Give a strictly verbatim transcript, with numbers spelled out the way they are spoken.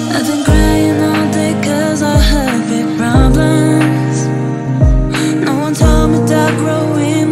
I've been crying all day cause I have big problems. No one told me that growing